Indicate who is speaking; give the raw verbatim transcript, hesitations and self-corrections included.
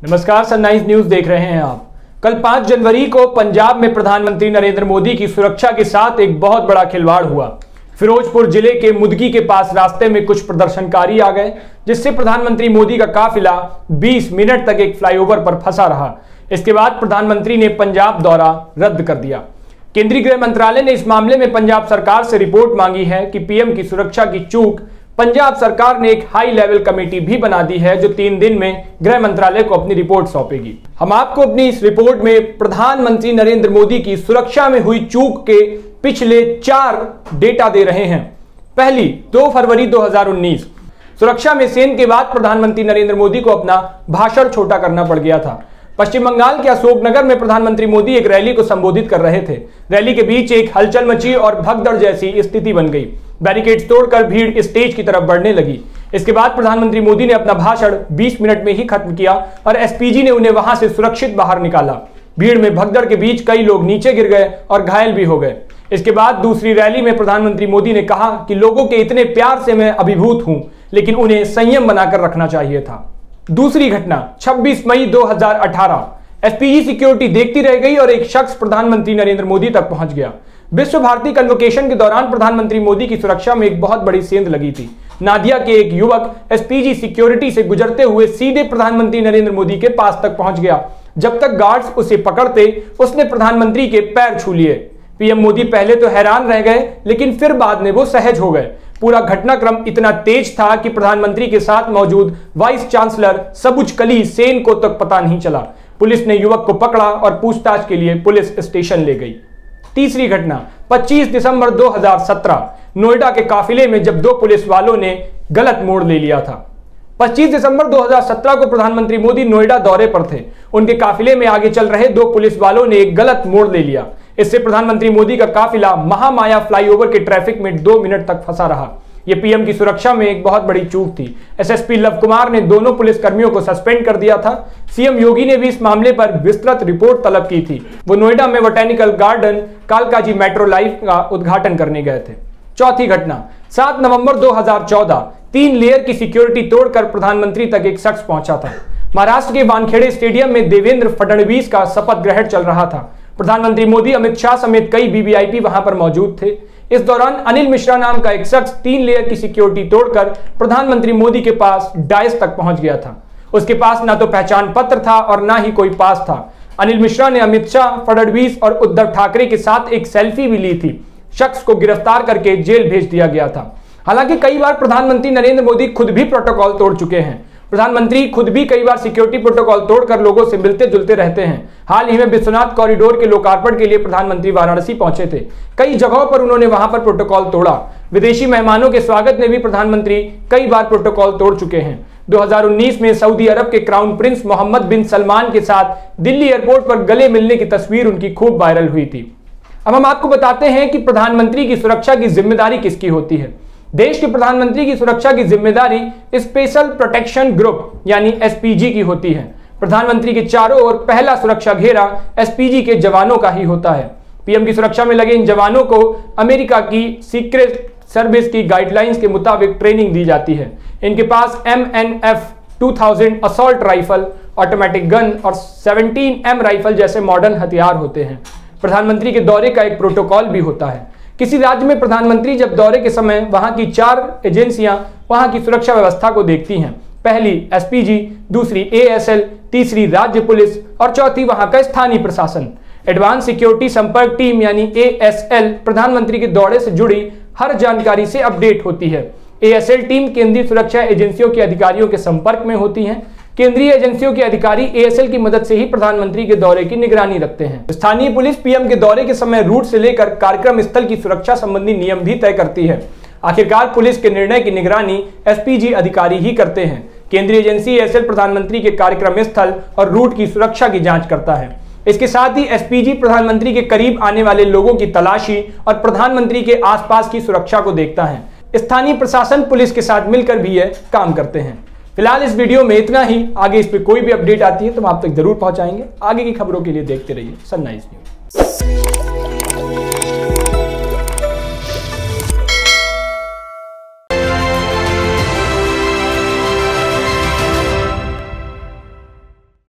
Speaker 1: नमस्कार, sunrise news देख रहे हैं आप। कल पांच जनवरी को पंजाब में प्रधानमंत्री नरेंद्र मोदी की सुरक्षा के साथ एक बहुत बड़ा खिलवाड़ हुआ। फिरोजपुर जिले के मुदगी के पास रास्ते में कुछ प्रदर्शनकारी आ गए, जिससे प्रधानमंत्री मोदी का काफिला बीस मिनट तक एक फ्लाईओवर पर फंसा रहा। इसके बाद प्रधानमंत्री ने पंजाब दौरा रद्द कर दिया। केंद्रीय गृह मंत्रालय ने इस मामले में पंजाब सरकार से रिपोर्ट मांगी है कि पीएम की सुरक्षा की चूक पंजाब सरकार ने एक हाई लेवल कमेटी भी बना दी है, जो तीन दिन में गृह मंत्रालय को अपनी रिपोर्ट सौंपेगी। हम आपको अपनी इस रिपोर्ट में प्रधानमंत्री नरेंद्र मोदी की सुरक्षा में हुई चूक के पिछले चार डेटा दे रहे हैं। पहली, दो फरवरी दो हज़ार उन्नीस, सुरक्षा में सेन के बाद प्रधानमंत्री नरेंद्र मोदी को अपना भाषण छोटा करना पड़ गया था। पश्चिम बंगाल के अशोकनगर में प्रधानमंत्री मोदी एक रैली को संबोधित कर रहे थे। रैली के बीच एक हलचल मची और भगदड़ जैसी स्थिति बन गई। बैरिकेड्स तोड़कर भीड़ स्टेज की तरफ बढ़ने लगी। इसके बाद प्रधानमंत्री मोदी ने अपना भाषण बीस मिनट में ही खत्म किया और एसपीजी ने उन्हें वहां से सुरक्षित बाहर निकाला। भीड़ में भगदड़ के बीच कई लोग नीचे गिर गए और घायल भी हो गए। इसके बाद दूसरी रैली में प्रधानमंत्री मोदी ने कहा कि लोगों के इतने प्यार से मैं अभिभूत हूं, लेकिन उन्हें संयम बनाकर रखना चाहिए था। दूसरी घटना, छब्बीस मई दो हज़ार अठारह, एसपीजी सिक्योरिटी देखती रह गई और एक शख्स प्रधानमंत्री नरेंद्र मोदी तक पहुंच गया। विश्व भारती कन्वोकेशन के दौरान प्रधानमंत्री मोदी की सुरक्षा में एक बहुत बड़ी सेंध लगी थी। नादिया के एक युवक एसपीजी सिक्योरिटी से गुजरते हुए सीधे प्रधानमंत्री नरेंद्र मोदी के पास तक पहुंच गया। जब तक गार्ड्स उसे पकड़ते, उसने प्रधानमंत्री के पैर छू लिए। पीएम मोदी पहले तो हैरान रह गए, लेकिन फिर बाद में वो सहज हो गए। पूरा घटनाक्रम इतना तेज था कि प्रधानमंत्री के साथ मौजूद वाइस चांसलर सबुज कली सेन को तक पता नहीं चला। पुलिस ने युवक को पकड़ा और पूछताछ के लिए पुलिस स्टेशन ले गई। तीसरी घटना, पच्चीस दिसंबर दो हज़ार सत्रह, नोएडा के काफिले में जब दो पुलिस वालों ने गलत मोड़ ले लिया था। पच्चीस दिसंबर दो हज़ार सत्रह को प्रधानमंत्री मोदी नोएडा दौरे पर थे। उनके काफिले में आगे चल रहे दो पुलिस वालों ने एक गलत मोड़ ले लिया। इससे प्रधानमंत्री मोदी का काफिला महामाया फ्लाईओवर के ट्रैफिक में दो मिनट तक फंसा रहा। यह पीएम की सुरक्षा में एक बहुत बड़ी चूक थी। एसएसपी लव कुमार ने दोनों पुलिस कर्मियों को सस्पेंड कर दिया था। सीएम योगी ने भी इस मामले पर विस्तृत रिपोर्ट तलब की थी। वो नोएडा में botanical garden Kalkaji metro life का उद्घाटन करने गए थे। चौथी घटना, सात नवंबर दो हज़ार चौदह, तीन लेयर की सिक्योरिटी तोड़कर प्रधानमंत्री तक एक शख्स पहुंचा था। महाराष्ट्र के वानखेड़े स्टेडियम में देवेंद्र फडणवीस का शपथ ग्रहण चल रहा था। प्रधानमंत्री मोदी, अमित शाह समेत कई वीवीआईपी वहां पर मौजूद थे। इस दौरान अनिल मिश्रा नाम का एक शख्स तीन लेयर की सिक्योरिटी तोड़कर प्रधानमंत्री मोदी के पास डायस तक पहुंच गया था। उसके पास ना तो पहचान पत्र था और ना ही कोई पास था। अनिल मिश्रा ने अमित शाह, फडणवीस और उद्धव ठाकरे के साथ एक सेल्फी भी ली थी। शख्स को गिरफ्तार करके जेल भेज दिया गया था। हालांकि कई बार प्रधानमंत्री नरेंद्र मोदी खुद भी प्रोटोकॉल तोड़ चुके हैं। प्रधानमंत्री खुद भी कई बार सिक्योरिटी प्रोटोकॉल तोड़कर लोगों से मिलते जुलते रहते हैं। हाल ही में विश्वनाथ कॉरिडोर के लोकार्पण के लिए प्रधानमंत्री वाराणसी पहुंचे थे। कई जगहों पर उन्होंने वहां पर प्रोटोकॉल तोड़ा। विदेशी मेहमानों के स्वागत में भी प्रधानमंत्री कई बार प्रोटोकॉल तोड़ चुके हैं। दो हज़ार उन्नीस में सऊदी अरब के crown prince Mohammed bin Salman के साथ दिल्ली एयरपोर्ट पर गले मिलने की तस्वीर उनकी खूब वायरल हुई थी। अब हम आपको बताते हैं कि प्रधानमंत्री की सुरक्षा की जिम्मेदारी किसकी होती है। देश के प्रधानमंत्री की सुरक्षा की जिम्मेदारी स्पेशल प्रोटेक्शन ग्रुप यानी एसपीजी की होती है। प्रधानमंत्री के चारों ओर पहला सुरक्षा घेरा एसपीजी के जवानों का ही होता है। पीएम की सुरक्षा में लगे इन जवानों को अमेरिका की सीक्रेट सर्विस की गाइडलाइंस के मुताबिक ट्रेनिंग दी जाती है। इनके पास एम एन एफ दो हज़ार असॉल्ट राइफल, ऑटोमेटिक गन और सत्रह एम राइफल जैसे मॉडर्न हथियार होते हैं। प्रधानमंत्री के दौरे का एक प्रोटोकॉल भी होता है। किसी राज्य में प्रधानमंत्री जब दौरे के समय वहां की चार एजेंसियां वहां की सुरक्षा व्यवस्था को देखती हैं। पहली एसपीजी, दूसरी एएसएल, तीसरी राज्य पुलिस और चौथी वहां का स्थानीय प्रशासन। एडवांस सिक्योरिटी संपर्क टीम यानी एएसएल प्रधानमंत्री के दौरे से जुड़ी हर जानकारी से अपडेट होती है। एएसएल टीम केंद्रीय सुरक्षा एजेंसियों के अधिकारियों के संपर्क में होती है। केंद्रीय एजेंसियों के अधिकारी एएसएल की मदद से ही प्रधानमंत्री के दौरे की निगरानी रखते हैं। स्थानीय पुलिस पीएम के दौरे के समय रूट से लेकर कार्यक्रम स्थल की सुरक्षा संबंधी नियम भी तय करती है। आखिरकार पुलिस के निर्णय की निगरानी एसपीजी अधिकारी ही करते हैं। केंद्रीय एजेंसी एएसएल प्रधानमंत्री के कार्यक्रम स्थल और रूट की सुरक्षा की जांच करता है। इसके साथ ही एसपीजी प्रधानमंत्री के करीब आने वाले लोगों की तलाशी और प्रधानमंत्री के आसपास की सुरक्षा को देखता है। स्थानीय प्रशासन पुलिस के साथ मिलकर भी यह काम करते हैं। फिलहाल इस वीडियो में इतना ही। आगे इस पे कोई भी अपडेट आती है तो हम आप तक जरूर पहुंचाएंगे। आगे की खबरों के लिए देखते रहिए सनराइज न्यूज।